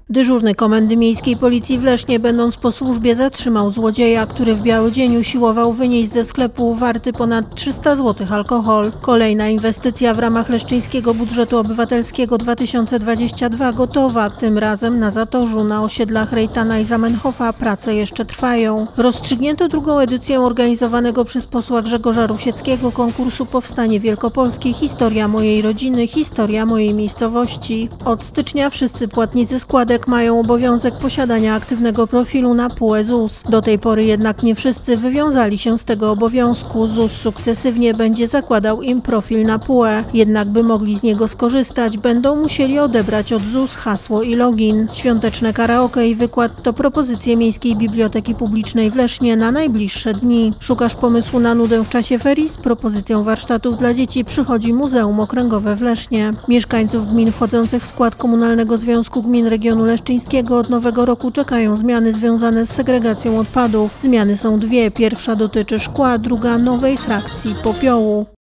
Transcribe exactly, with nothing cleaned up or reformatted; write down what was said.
Dyżurny Komendy Miejskiej Policji w Lesznie, będąc po służbie, zatrzymał złodzieja, który w biały dzień usiłował wynieść ze sklepu warty ponad trzysta złotych alkohol. Kolejna inwestycja w ramach leszczyńskiego budżetu obywatelskiego dwa tysiące dwudziestego drugiego gotowa. Tym razem na Zatorzu, na osiedlach Rejtana i Zamenhofa prace jeszcze trwają. Rozstrzygnięto drugą edycję organizowanego przez posła Grzegorza Rusieckiego konkursu Powstanie Wielkopolskie. Historia mojej rodziny, historia mojej miejscowości. Od stycznia wszyscy płatnicy składek mają obowiązek posiadania aktywnego profilu na P U E Z U S. Do tej pory jednak nie wszyscy wywiązali się z tego obowiązku. Z U S sukcesywnie będzie zakładał im profil na P U E. Jednak by mogli z niego skorzystać, będą musieli odebrać od Z U S hasło i login. Świąteczne karaoke i wykład to propozycje Miejskiej Biblioteki Publicznej w Lesznie na najbliższe dni. Szukasz pomysłu na nudę w czasie ferii? Z propozycją warsztatów dla dzieci przychodzi Muzeum Okręgowe w Lesznie. Mieszkańców gmin wchodzących w skład Komunalnego Związku Gmin Regionu Leszczyńskiego od nowego roku czekają zmiany związane z segregacją odpadów. Zmiany są dwie. Pierwsza dotyczy szkła, druga nowej frakcji popiołu.